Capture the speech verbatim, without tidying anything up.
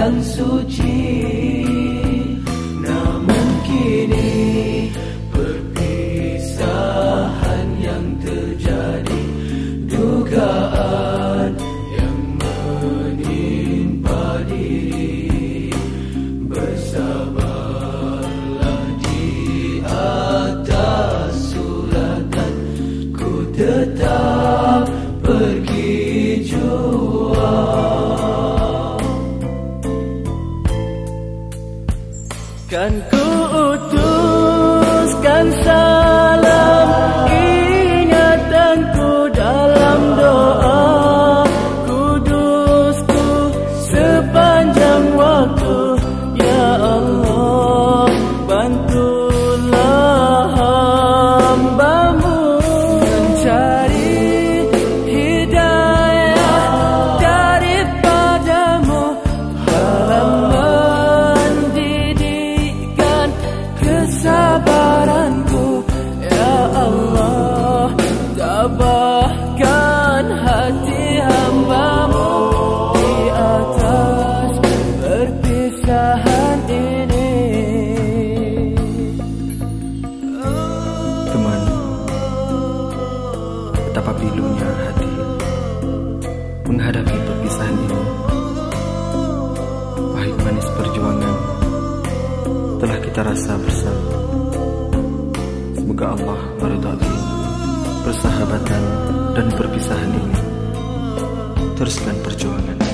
yang suci. Namun kini perpisahan yang terjadi, dugaan yang menimpa diri. Bersabarlah di atas suratan, ku tetap pergi jua. Kan ku utuskan salam ingatanku dalam doa, kudusku sepanjang waktu. Ya Allah, bantulah hamba-Mu mencari hidayah daripada-Mu, dalam mendidikan kesabaranku. Ya Allah, tabahkan hati hamba-Mu di atas perpisahan ini. Teman, betapa pilunya hati menghadapi perpisahan ini. Pahit manis perjuangan telah kita rasa bersama. Semoga Allah meridai persahabatan dan perpisahan ini. Teruskan perjuangan.